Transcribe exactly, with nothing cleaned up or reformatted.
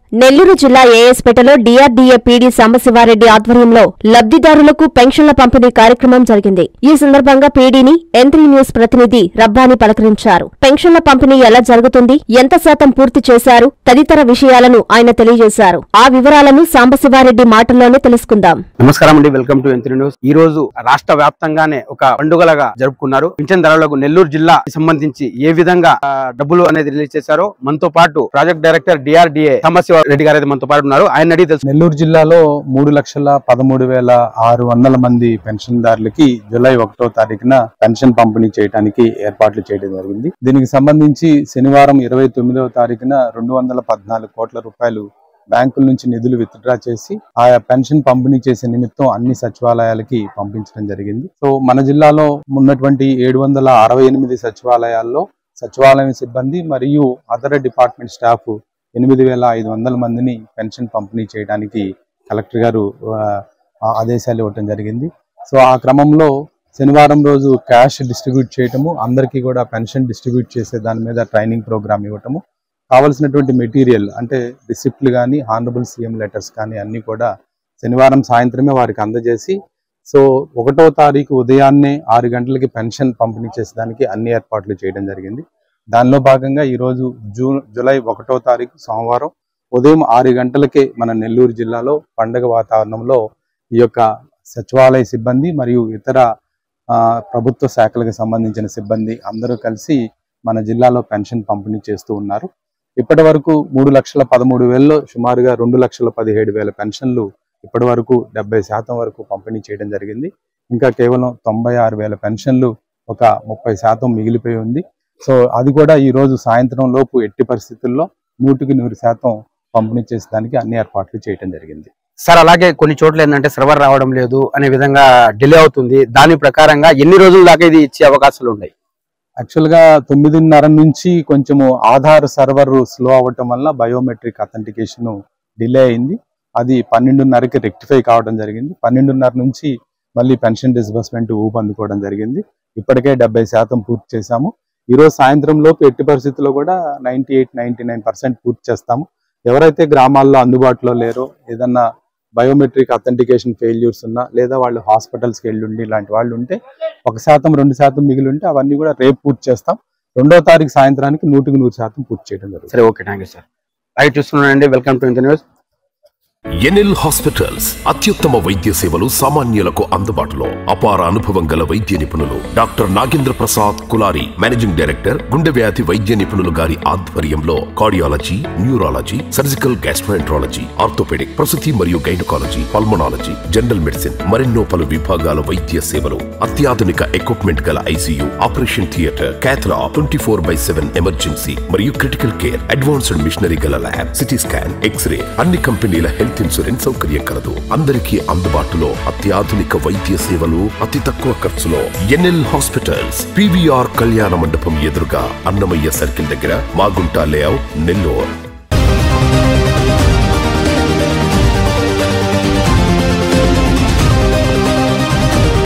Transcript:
నెల్లూరు జిల్లా ఏఎస్పేటలో DRDA PD Sambasiva Reddy ఆధ్వర్యంలో లబ్ధిదారులకు పెన్షన్ల పంపిణీ కార్యక్రమం జరిగింది. ఈ సందర్భంగా పీడీని ఎంత్రీ న్యూస్ ప్రతినిధి రబ్బాని పలకరించారు. పెన్షన్ల పంపిణీ ఎలా జరుగుతుంది, ఎంత శాతం పూర్తి చేశారు తదితర విషయాలను ఆయన తెలియజేశారు. ఆ వివరాలను సాంబశివారెడ్డి మాటల్లోనే తెలుసుకుందాం. నమస్కారం అండి, వెల్కమ్ టు ఎంత్రీ న్యూస్. ఈ రోజు రాష్ట్ర వ్యాప్తంగానే ఒక పండుగలాగా జరుపుకున్నారు. పింఛన్దారులకు నెల్లూరు జిల్లా సంబంధించి ఏ విధంగా డబ్బులు అనేది రిలీజ్ చేశారో మనతో పాటు project director DRDA Sambasiva Reddy గారు మనతో పాటు ఉన్నారు. ఆయన అడిగి తెలుసు. నెల్లూరు జిల్లాలో మూడు లక్షల పదమూడు వేల ఆరు వందల మంది పెన్షన్దారులకి జూలై ఒకటో తారీఖున పెన్షన్ పంపిణీ చేయడానికి ఏర్పాట్లు చేయడం జరిగింది. దీనికి సంబంధించి శనివారం ఇరవై తొమ్మిదవ తారీఖున రెండు వందల పద్నాలుగు కోట్ల రూపాయలు బ్యాంకుల నుంచి నిధులు విత్డ్రా చేసి ఆయా పెన్షన్ పంపిణీ చేసే నిమిత్తం అన్ని సచివాలయాలకి పంపించడం జరిగింది. సో మన జిల్లాలో ఉన్నటువంటి ఏడు వందల అరవై ఎనిమిది సచివాలయాల్లో సచివాలయం సిబ్బంది మరియు అదర్ డిపార్ట్మెంట్ స్టాఫ్ ఎనిమిది వేల ఐదు వందల మందిని పెన్షన్ పంపిణీ చేయడానికి కలెక్టర్ గారు ఆదేశాలు ఇవ్వటం జరిగింది. సో ఆ క్రమంలో శనివారం రోజు క్యాష్ డిస్ట్రిబ్యూట్ చేయటము, అందరికీ కూడా పెన్షన్ డిస్ట్రిబ్యూట్ చేసే దాని మీద ట్రైనింగ్ ప్రోగ్రామ్ ఇవ్వటము, కావలసినటువంటి మెటీరియల్ అంటే రిసిప్ట్లు కానీ హానరబుల్ సీఎం లెటర్స్ కానీ అన్నీ కూడా శనివారం సాయంత్రమే వారికి అందజేసి సో ఒకటో తారీఖు ఉదయాన్నే ఆరు గంటలకి పెన్షన్ పంపిణీ చేసేదానికి అన్ని ఏర్పాట్లు చేయడం జరిగింది. దానిలో భాగంగా ఈరోజు జూన్ జూలై ఒకటో తారీఖు సోమవారం ఉదయం ఆరు గంటలకే మన నెల్లూరు జిల్లాలో పండగ వాతావరణంలో ఈ యొక్క సచివాలయ సిబ్బంది మరియు ఇతర ప్రభుత్వ శాఖలకు సంబంధించిన సిబ్బంది అందరూ కలిసి మన జిల్లాలో పెన్షన్ పంపిణీ చేస్తూ ఉన్నారు. ఇప్పటి వరకు మూడు లక్షల పదమూడు వేలలో సుమారుగా రెండు లక్షల పదిహేడు వేల పెన్షన్లు ఇప్పటి వరకు డెబ్బై శాతం వరకు పంపిణీ చేయడం జరిగింది. ఇంకా కేవలం తొంభై ఆరు వేల పెన్షన్లు ఒక ముప్పై శాతం మిగిలిపోయి ఉంది. సో అది కూడా ఈ రోజు సాయంత్రం లోపు ఎట్టి పరిస్థితుల్లో నూటికి నూరు శాతం పంపిణీ చేసేదానికి అన్ని ఏర్పాట్లు చేయడం జరిగింది. సార్, అలాగే కొన్ని చోట్ల ఏంటంటే సర్వర్ రావడం లేదు అనే విధంగా డిలే అవుతుంది. దాని ప్రకారంగా ఎన్ని రోజుల దాకా ఇది ఇచ్చే అవకాశాలు ఉన్నాయి? యాక్చువల్గా తొమ్మిదిన్నర నుంచి కొంచెము ఆధార్ సర్వర్ స్లో అవ్వటం వల్ల బయోమెట్రిక్ అథెంటికేషన్ డిలే అయింది. అది పన్నెండున్నరకి రెక్టిఫై కావడం జరిగింది. పన్నెండున్నర నుంచి మళ్ళీ పెన్షన్ డిస్బర్స్మెంట్ ఊపందుకోవడం జరిగింది. ఇప్పటికే డెబ్బై శాతం పూర్తి చేశాము. ఈరోజు సాయంత్రం లోపు ఎట్టి పరిస్థితుల్లో కూడా ninety eight ninety nine percent పూర్తి చేస్తాము. ఎవరైతే గ్రామాల్లో అందుబాటులో లేరో, ఏదన్నా బయోమెట్రిక్ అథెంటికేషన్ ఫెయిల్యూర్స్ ఉన్నా, లేదా వాళ్ళు హాస్పిటల్స్కి వెళ్ళుండి ఇలాంటి వాళ్ళు ఉంటే ఒక శాతం రెండు శాతం మిగిలి ఉంటే అవన్నీ కూడా రేపు పూర్తి చేస్తాం. రెండో తారీఖు సాయంత్రానికి నూటికి నూరు శాతం పూర్తి చేయడం జరుగుతుంది. సరే, okay, thank you sir. Right, చూస్తున్నానండి, welcome to M three news. NL hospitals అత్యుత్తమ వైద్య సేవలు సామాన్యులకు అందుబాటులో. అపార అనుభవం గల వైద్య నిపుణులు doctor Nagendra Prasad Kulari, managing director, గుండె వ్యాధి వైద్య నిపుణులు గారి ఆధ్వర్యంలో cardiology, neurology, surgical gastroenterology, orthopaedic, ప్రసూతి మరియు గైనకాలజీ, పల్మనాలజీ, జనరల్ మెడిసిన్ మరెన్నో పలు విభాగాల వైద్య సేవలు, అత్యాధునిక ఎక్విప్మెంట్ గల ICU, operation theatre, cath lab, twenty four by seven emergency మరియు క్రిటికల్ కేర్, అడ్వాన్స్డ్ మిషనరీ గల ల్యాబ్, సిటీ స్కాన్, ఎక్స్రే, అన్ని కంపెనీల హెల్త్ ఇన్సూరెన్స్ సౌకర్యం కలదు. అందరికీ అందుబాటులో అత్యాధునిక వైద్య సేవలు అతి తక్కువ ఖర్చులో. ఎన్ఎల్ హాస్పిటల్స్, పీవీఆర్ కళ్యాణ మండపం ఎదురుగా, అన్నమయ్య సర్కిల్ దగ్గర, మాగుంట లేఅవుట్, నెల్లూరు.